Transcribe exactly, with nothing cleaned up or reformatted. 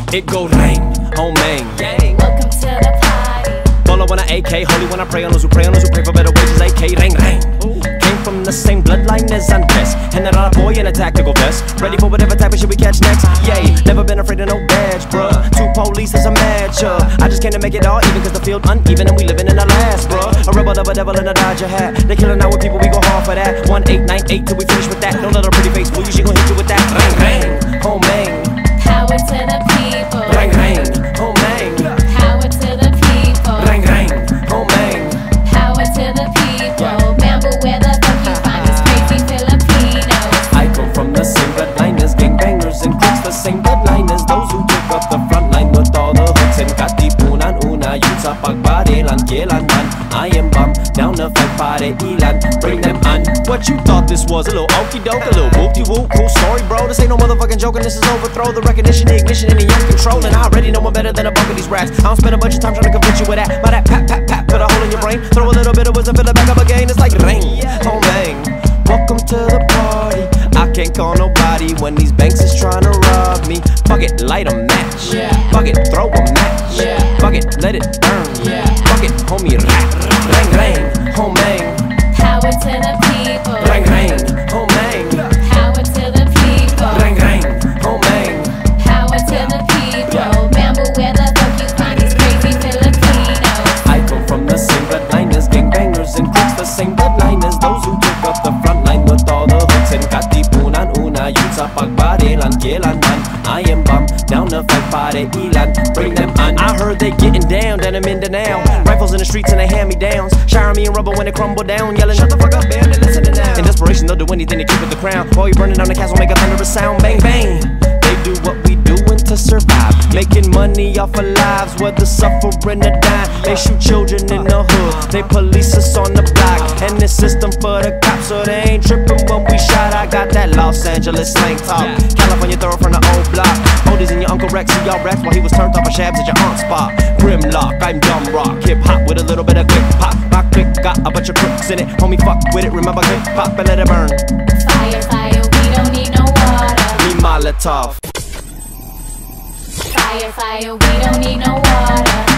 It go rain, oh man. Welcome to the party. Bolo when I A K, holy when I pray on those who pray on those who pray for better wages. A K, rang rang. Came from the same bloodline as Andres, and then Apoy in a tactical vest, ready for whatever type of shit we catch next. Yay, never been afraid of no badge, bruh. Two police is a match, uh. I just came to make it all even, cause the field uneven and we living in the last, bruh. A rebel of a devil in a Dodger hat. They killing out with people, we go hard for that. One eight nine eight till we finish with that. Don't let her pretty face fool you, she gon' hit you with that. Rang rang, oh man. Power to the people. Rang rang, oh man. Power to the people. Rang rang, oh man. Power to the people. Bambu, where the fuck you find these crazy Filipinos? I come from the same bloodline as gangbangers and crooks, the same bloodline as those who took up the front line with all the hooks and katipunan una. Yun sa pagbarilan, kailanman I am bum, down to fight pare ilan, bring them on. What you thought this was? A little okey doke, a little whoop-de-whoop, cool story bro. This ain't no motherfucking joking, this is overthrow. The recognition, the ignition, and the young control. And I already know I'm better than a bunch of these rats. I don't spend a bunch of time trying to convince you with that. By that pat, pat, pat, put a hole in your brain. Throw a little bit of wisdom, fill it back up again. It's like rain, oh man. Welcome to the party. I can't call nobody when these banks is trying to rob me. Fuck it, light a match. Yeah. Fuck it, throw a match. Yeah. Fuck it, let it burn. Yeah. Fuck it, homie, rap. Rang, rang, oh man. Power to the people. Rang, rang, oh man. Power to the people. Rang, rang, oh man. Power to the people. Bambu, where the fuck you find these crazy Filipinos? I come from the same bloodline as gangbangers and crooks, the same bloodline as those who took up the front line with all the hooks and katipunan una. Yun sa pagbarilan, kailanman I am bum, down to fight pare ilan, bring them on. I heard they getting down, then I'm in the now. Rifles in the streets and they hand-me-downs, showering me in rubber when they crumble down, yelling shut the fuck up man, they listening now. In desperation they'll do anything to keep it the crown. While you burning down the castle, make a thunderous sound, bang bang. They do what we doing to survive, making money off of lives, whether suffering or dying. They shoot children in the hood, they police us on the block, and this system for the cops, so they ain't tripping when we shot. I got that Los Angeles slang talk, California thorough from the old block. Oldies and your Uncle Rex, see y'all raps while he was turned off of shabs at your aunt's spot. Grimlock, I'm dumb rock, hip hop with a little bit of quick pop. My click got a bunch of crooks in it, homie fuck with it, remember click pop and let it burn. Fire, fire, we don't need no water. Me Molotov. Fire, fire, we don't need no water.